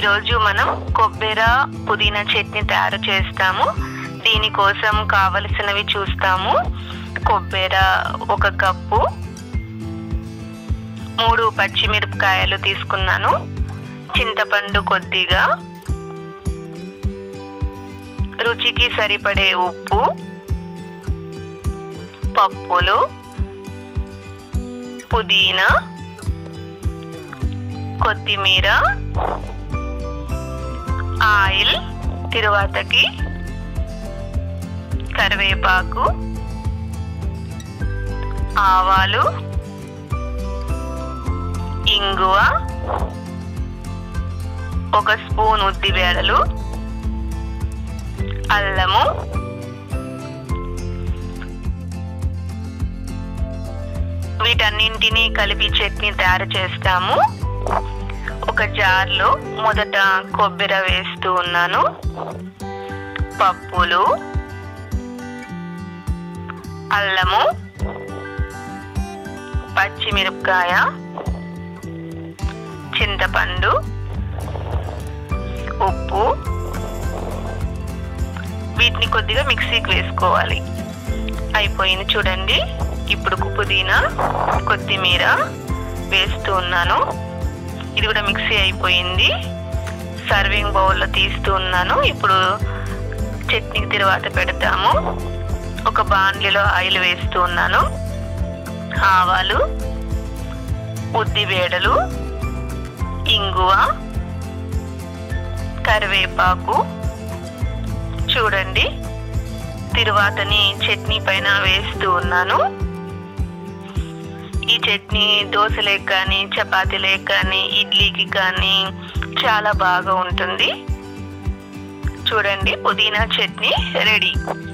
ఈరోజు మనం కొబ్బరి పుదీనా చట్నీ తయారు చేస్తాము. దీనికోసం కావలసినవి చూస్తాము. కొబ్బరి 1 కప్పు, 3 పచ్చిమిరపకాయలు తీసుకున్నాను, చింతపండు కొద్దిగా, రుచికి సరిపడే ఉప్పు, పప్పులు, పుదీనా, కొత్తిమీర, ఆయిల్, తిరువాతకి కరివేపాకు, ఆవాలు, ఇంగువ, 1 స్పూన్ ఉద్దిబేడలు, అల్లము, వీటన్నింటినీ కలిపి చట్నీ తయారు చేస్తాము. ఒక జార్లో మొదట కొబ్బరి వేస్తూ ఉన్నాను, పప్పులు, అల్లము, పచ్చిమిరపకాయ, చింతపండు, ఉప్పు, వీటిని కొద్దిగా మిక్సీకి వేసుకోవాలి. అయిపోయింది చూడండి. ఇప్పుడు పుదీనా, కొత్తిమీర వేస్తూ ఉన్నాను. ఇది కూడా మిక్సీ అయిపోయింది. సర్వింగ్ బౌల్లో తీస్తూ ఉన్నాను. ఇప్పుడు చట్నీకి తిరువాత పెడతాము. ఒక బాండ్లీలో ఆయిల్ వేస్తూ ఉన్నాను. ఆవాలు, ఉద్దిబేడలు, ఇంగువ, కరివేపాకు, చూడండి తిరువాతని చట్నీ పైన వేస్తూ ఉన్నాను. ఈ చట్నీ దోశలకు కానీ, చపాతీలకు కానీ, ఇడ్లీకి కానీ చాలా బాగా ఉంటుంది. చూడండి పుదీనా చట్నీ రెడీ.